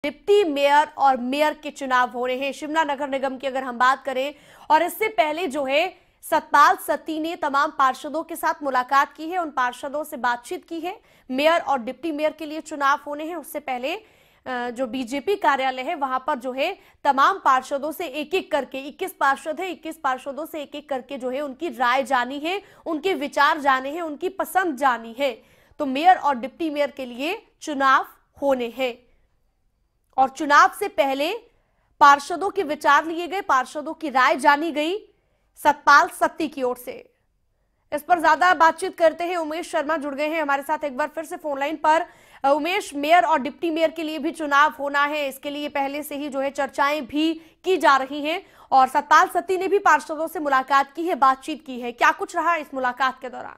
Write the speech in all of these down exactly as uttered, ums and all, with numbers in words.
Deputy mayor और mayor के चुनाव हो रहे हैं शिमला नगर निगम की अगर हम बात करें। और इससे पहले जो है सतपाल सत्ती ने तमाम पार्षदों के साथ मुलाकात की है, उन पार्षदों से बातचीत की है। मेयर और डिप्टी मेयर के लिए चुनाव होने हैं, उससे पहले जो बीजेपी कार्यालय है वहां पर जो है तमाम पार्षदों से एक एक करके इक्कीस पार्षद है, इक्कीस पार्षदों से एक एक करके जो है उनकी राय जानी है, उनके विचार जाने हैं, उनकी पसंद जानी है। तो मेयर और डिप्टी मेयर के लिए चुनाव होने हैं और चुनाव से पहले पार्षदों के विचार लिए गए, पार्षदों की राय जानी गई सतपाल सत्ती की ओर से। इस पर ज्यादा बातचीत करते हैं, उमेश शर्मा जुड़ गए हैं हमारे साथ एक बार फिर से फोन लाइन पर। उमेश, मेयर और डिप्टी मेयर के लिए भी चुनाव होना है, इसके लिए पहले से ही जो है चर्चाएं भी की जा रही हैं और सतपाल सत्ती ने भी पार्षदों से मुलाकात की है, बातचीत की है। क्या कुछ रहा इस मुलाकात के दौरान?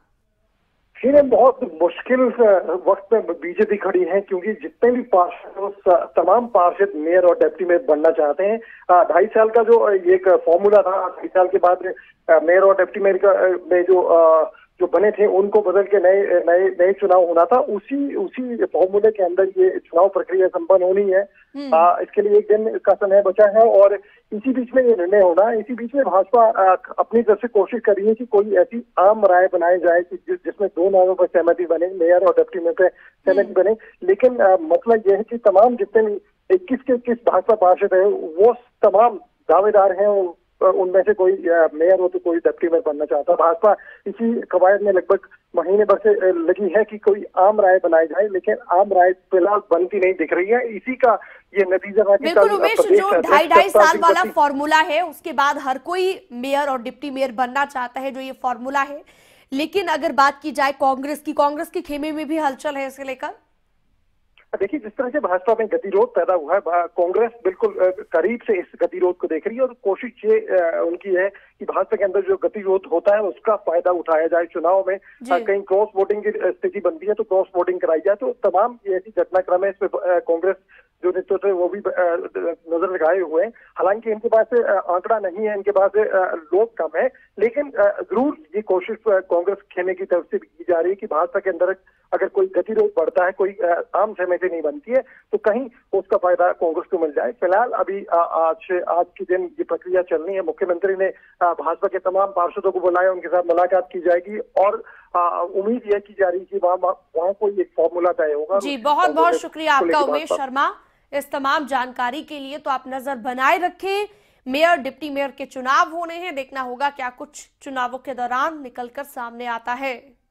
बहुत मुश्किल वक्त में बीजेपी खड़ी है क्योंकि जितने भी पार्षद, तमाम पार्षद मेयर और डिप्टी मेयर बनना चाहते हैं। ढाई साल का जो एक फॉर्मूला था, ढाई साल के बाद मेयर और डिप्टी मेयर का में जो जो बने थे उनको बदल के नए नए नए चुनाव होना था। उसी उसी फॉर्मूले के अंदर ये चुनाव प्रक्रिया संपन्न होनी है। आ, इसके लिए एक दिन का समय बचा है और इसी बीच में ये निर्णय होना है। इसी बीच में भाजपा अपनी तरफ से कोशिश कर रही है कि कोई ऐसी आम राय बनाई जाए कि जिस, जिसमें दो नामों पर सहमति बने, मेयर और डिप्टी मेयर पर सहमति बने। लेकिन आ, मतलब यह है कि तमाम जितने भी इक्कीस के इक्कीस भाजपा पार्षद है वो तमाम दावेदार हैं, उनमें से कोई मेयर हो तो कोई डिप्टी मेयर बनना चाहता है। भाजपा इसी कवायद में लगभग महीने भर से लगी है कि कोई आम राय बनाई जाए, लेकिन आम राय फिलहाल बनती नहीं दिख रही है। इसी का ये नतीजा है। बिल्कुल उमेश, जो ढाई ढाई साल वाला फॉर्मूला है उसके बाद हर कोई मेयर और डिप्टी मेयर बनना चाहता है, जो ये फॉर्मूला है। लेकिन अगर बात की जाए कांग्रेस की, कांग्रेस के खेमे में भी हलचल है इसे लेकर। देखिए, जिस तरह से भाजपा में गतिरोध पैदा हुआ है, कांग्रेस बिल्कुल करीब से इस गतिरोध को देख रही है और कोशिश ये उनकी है कि भाजपा के अंदर जो गतिरोध होता है उसका फायदा उठाया जाए। चुनाव में कहीं क्रॉस वोटिंग की स्थिति बनती है तो क्रॉस वोटिंग कराई जाए। तो तमाम ऐसी घटनाक्रम है, इसमें कांग्रेस जो नेतृत्व है वो भी नजर लगाए हुए हैं। हालांकि इनके पास आंकड़ा नहीं है, इनके पास लोग कम है, लेकिन जरूर ये कोशिश कांग्रेस खेमे की तरफ से की जा रही है कि भाजपा के अंदर अगर कोई गतिरोध बढ़ता है, कोई आम सहमति नहीं बनती है तो कहीं उसका फायदा कांग्रेस को मिल जाए। फिलहाल अभी आज आज के दिन ये प्रक्रिया चलनी है। मुख्यमंत्री ने भाजपा के तमाम पार्षदों को बुलाया, उनके साथ मुलाकात की जाएगी और उम्मीद यह की जा रही है कि वहाँ वहाँ कोई एक फॉर्मूला तय होगा। जी, बहुत बहुत शुक्रिया आपका उमेश शर्मा इस तमाम जानकारी के लिए। तो आप नजर बनाए रखें, मेयर डिप्टी मेयर के चुनाव होने हैं, देखना होगा क्या कुछ चुनावों के दौरान निकलकर सामने आता है।